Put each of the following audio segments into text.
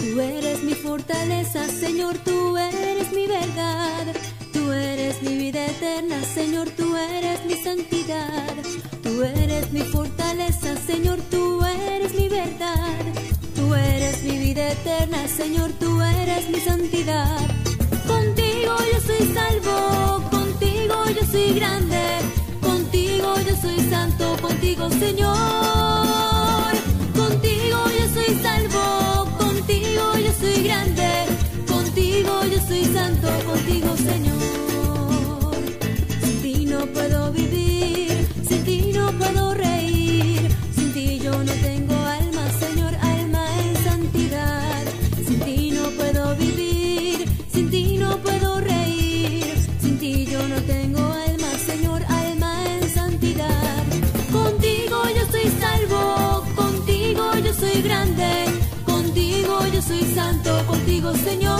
Tú eres mi fortaleza, Señor, tú eres mi verdad. Tú eres mi vida eterna, Señor, tú eres mi santidad. Tú eres mi fortaleza, Señor, tú eres mi verdad. Tú eres mi vida eterna, Señor, tú eres mi santidad. Contigo yo soy salvo, contigo yo soy grande, contigo yo soy santo, contigo, Señor. Contigo yo soy salvo, contigo yo soy grande, contigo yo soy santo, contigo, Señor. Sin ti no puedo vivir, sin ti no puedo reír, sin ti yo no tengo alma, Señor, alma en santidad. Sin ti no puedo vivir, sin ti no puedo reír, sin ti yo no tengo alma, Señor, alma en santidad. Contigo yo soy salvo, contigo yo soy grande, contigo yo soy santo, contigo, Señor.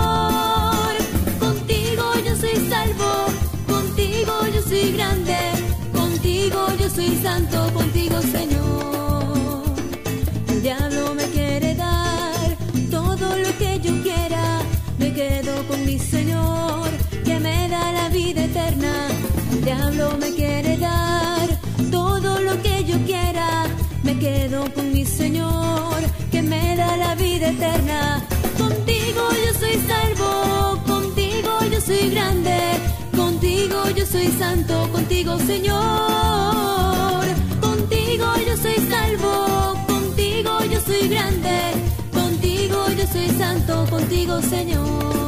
Contigo yo soy salvo, contigo yo soy grande, contigo yo soy santo, contigo, Señor. El diablo me quiere dar todo lo que yo quiera, me quedo con mi Señor, que me da la vida eterna. El diablo me quiere dar todo lo que yo quiera, me quedo con mi Señor, que me da la vida eterna. Contigo yo soy salvo, contigo yo soy grande, contigo yo soy santo, contigo, Señor. Contigo yo soy salvo, contigo yo soy grande, contigo yo soy santo, contigo, Señor.